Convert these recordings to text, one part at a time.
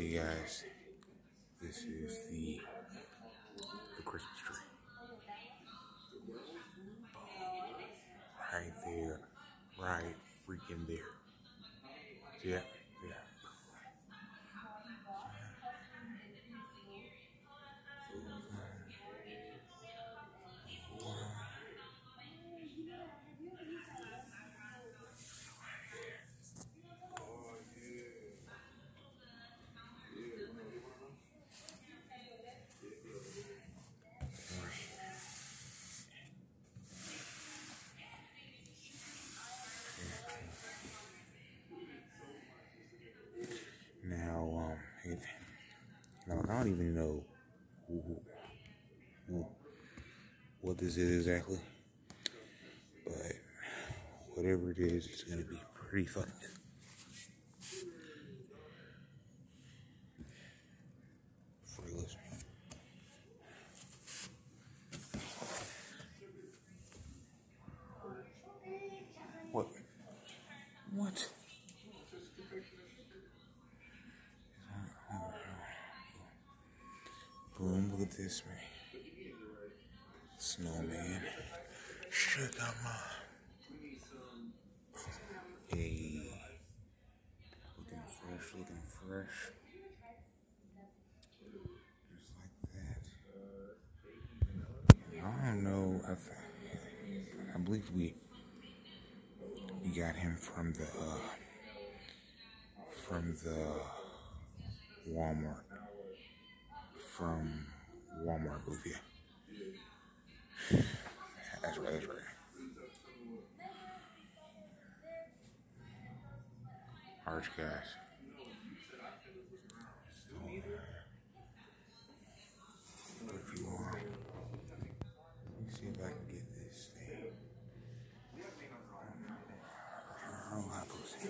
Okay, guys, this is the Christmas tree. Right there, right freaking there. Yeah, yeah. Now, I don't even know what this is exactly, but whatever it is, it's gonna be pretty fucking good. For you listening. What? What? Boom, look at this, man. Snowman. Shut up, ma. Hey. Looking fresh, looking fresh. Just like that. I don't know. I believe we got him from the Walmart. From Walmart, I believe, yeah. That's right, that's right. Alright, guys. If you are, let me see if I can get this thing. Oh, I pussy.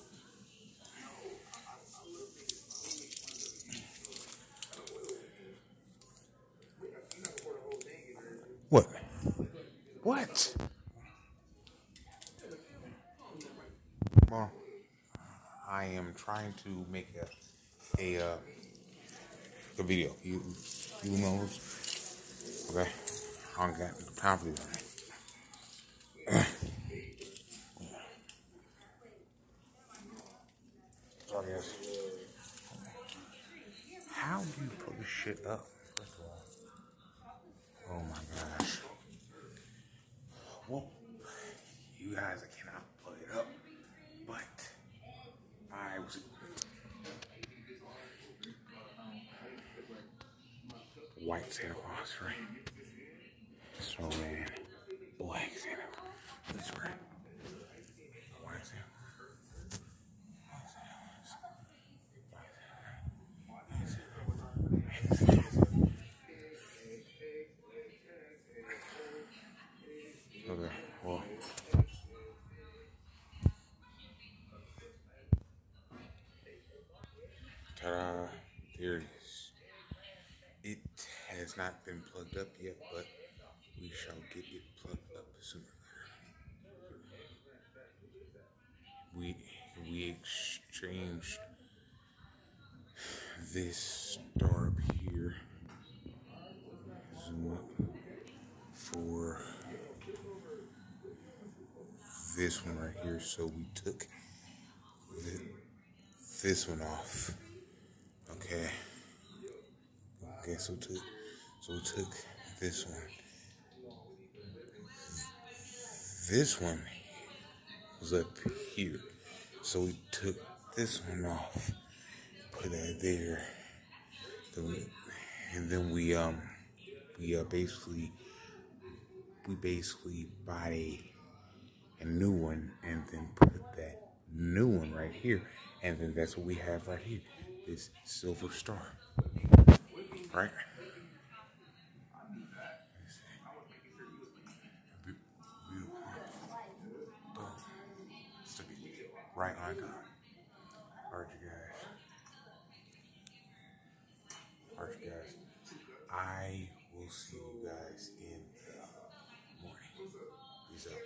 What? What? Well, I am trying to make a video. You know, okay? I don't got time for this. So I guess, how do you put this shit up? First of all, oh my gosh. Well, you guys, I cannot put it up, but I was white Santa Claus, right? Snowman, black Santa Claus. That's right. White Santa Okay, well. Ta-da, there it is. It has not been plugged up yet, but we shall get it plugged up sooner or later. We exchanged this star up here, zoom up, for this one right here. So we took this one off. Okay. So we took this one. This one was up here. So we took this one off, put that there. And then we basically bought a new one and then put that new one right here. And then that's what we have right here. This silver star. Right? Right on time. Alright, you guys. I will see you guys in the morning. Peace out.